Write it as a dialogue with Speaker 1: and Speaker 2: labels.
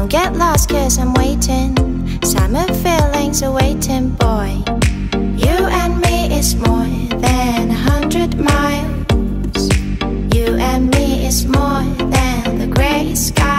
Speaker 1: Don't get lost cause I'm waiting. Summer feelings are waiting, boy. You and me is more than 100 miles. You and me is more than the gray sky.